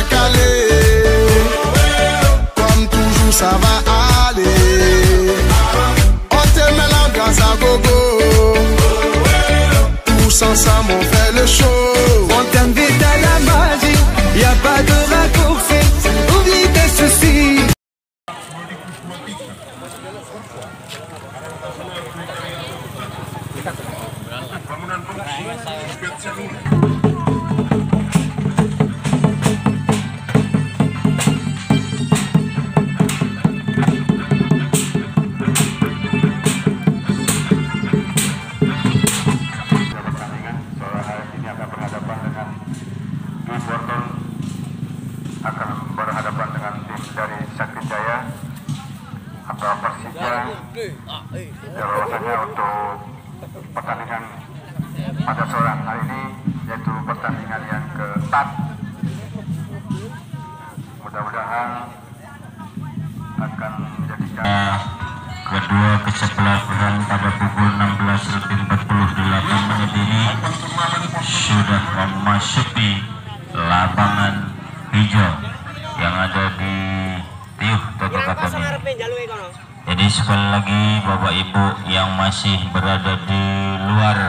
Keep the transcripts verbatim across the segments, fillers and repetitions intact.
calé. Comme toujours, ça va aller. On te met l'ambiance à gogo. Tous ensemble, on fait le show. On t'invite à la magie, y a pas de raccourci. Oublie tes soucis. Akan berhadapan dengan tim dari Sakti Jaya atau Persija. Bahwasanya untuk pertandingan pada sore hari ini yaitu pertandingan yang keempat. Mudah-mudahan akan menjadikan kedua kesebelasan pada pukul enam belas lebih empat puluh delapan menit ini sudah memasuki lapangan hijau yang ada di Tiuh Toto Katoni. Jadi sekali lagi Bapak Ibu yang masih berada di luar,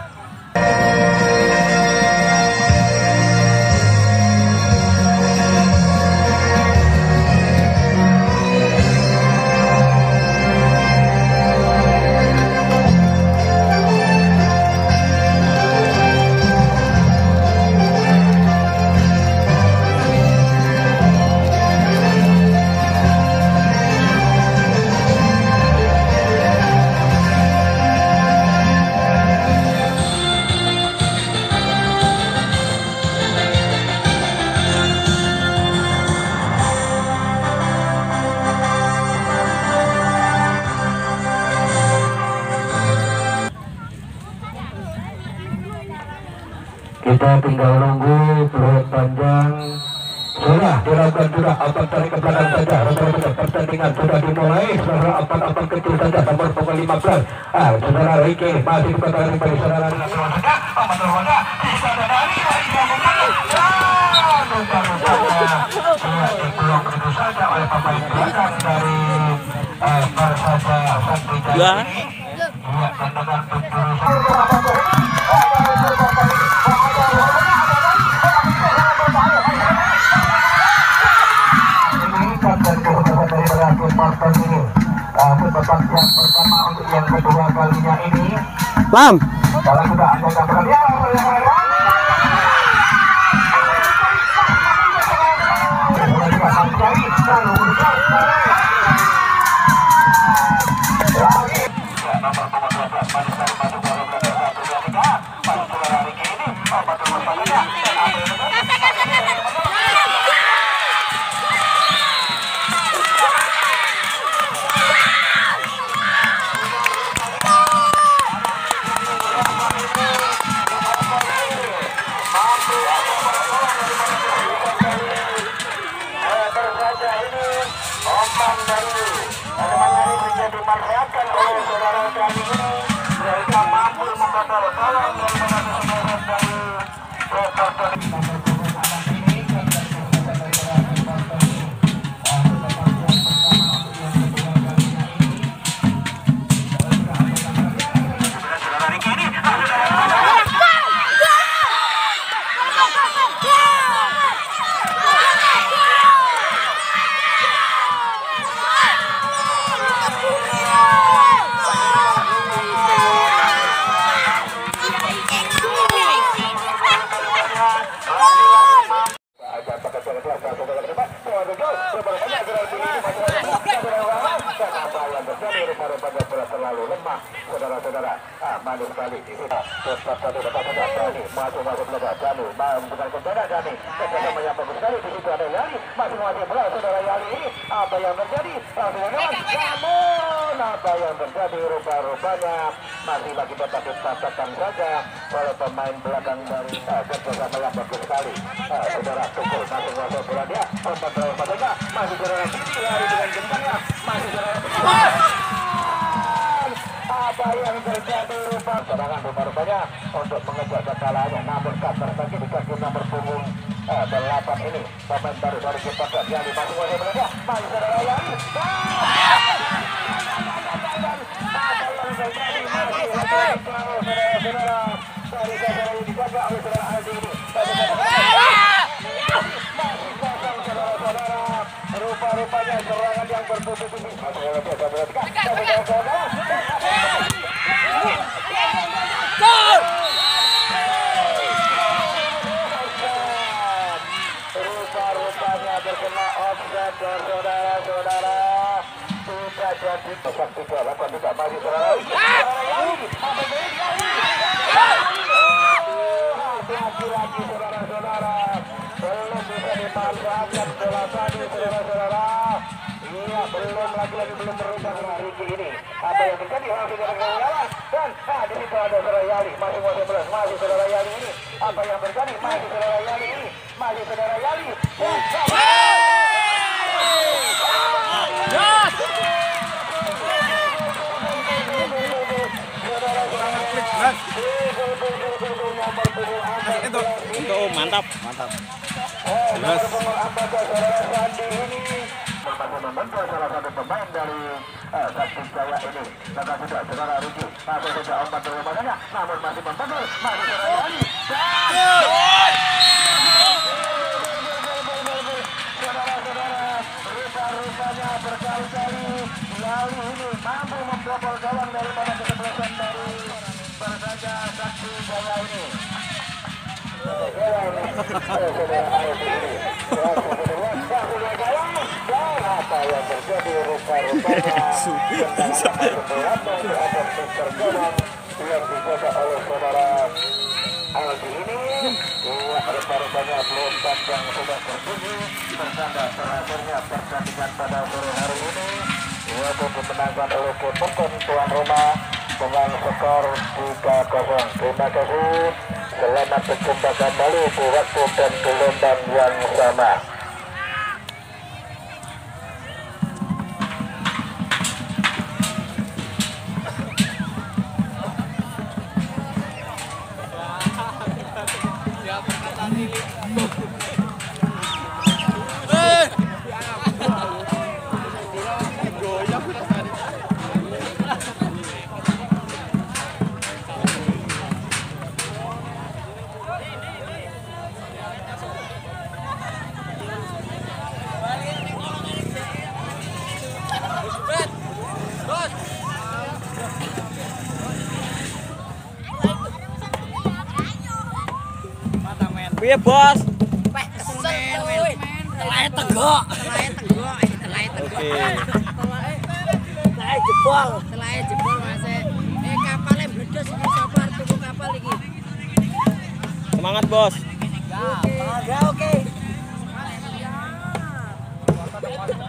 kita tinggal nunggu peluit panjang. Sudah dilakukan juga apat tarik ke belakang saja. Rata-rata pertandingan sudah dimulai. Saudara apat-apat kecil saja nomor pukul lima belas. Ah, saudara Ricky masih dikatakan kepada saudara dengan saudara saja. Amat saudara bisa dari dari belum begitu saja oleh pemain belakang dari Persija Sakti Jaya ini. Iya, tendangan penjuru. Babak yang pertama untuk yang kedua kalinya ini. Lam. Kalau sudah ada gambaran ya, dimanfaatkan oleh saudara kami ini mereka mampu membatal kawan terlalu lemah, saudara-saudara. Ah, manis sekali. Tetap satu dekat Dani, masuk-masuk ke Dani, bukan ke Dani. Kecepatan yang bagus sekali. Di situ ada Yali, masing-masing bola saudara Yali ini. Apa yang terjadi? Langsung lewat. Namun apa yang terjadi? Rupa-rupanya masih lagi dapat dikatakan saja oleh pemain belakang dari kerjasama yang bagus sekali. Saudara Tukul masing-masing bola dia. Empat terus masuknya. Masih saudara tinggi lari dengan gentangnya. Masih saudara apa yang terjadi rupa serangan rupa-rupanya untuk mengejar kekalahannya, namun counter bagi di kaki nomor punggung eh, delapan ini pemain baru dari Jepang yang dimasuk oleh belakang masih saudara yang rupa-rupanya serangan yang bertutup ini rupa-rupanya terkena offset saudara-saudara. Tidak jadi pesan tiga lakukan tidak maju saudara. Lagi-lagi saudara-saudara belum bisa dimanfaatkan bola tadi saudara-saudara. Iya belum lagi-lagi belum berubah Riki ini. Apa yang terjadi langsung dari keunggalan dan nah di situ ada saudara Yali masih mau sebelas masih saudara Yali ini. Apa yang terjadi masih saudara Yali ini masih saudara Yali. Itu, itu mantap, mantap. Jelas. Membantu salah satu pemain dari Sakti Jaya ini. Maka sudah saudara Riki masih sudah empat terlebahnya, namun masih membantu masih saudara Yani. Saudara-saudara, rupa-rupanya berkali-kali Yali ini mampu membobol gawang daripada kesebelasan dari Persija Sakti Jaya ini. Apa yang terjadi rupa-rupanya yang dijaga oleh saudara Aldi ini rupa-rupanya belum panjang sudah berbunyi bersama terakhirnya pertandingan pada sore hari ini yaitu dimenangkan oleh Kepokon tuan rumah dengan skor tiga kosong. Terima kasih, selamat berjumpa kembali di waktu dan gelombang yang sama. Piye, Bos? Weh, kesel kowe. Telahe tegok. Telahe tegok, eh telahe tegok. Oke. Telahe jebol. Telahe jebol, Mas. Eh kapale meledos iki sapa arep tuku kapal iki. Semangat, Bos. Ya, oke. Ya, oke.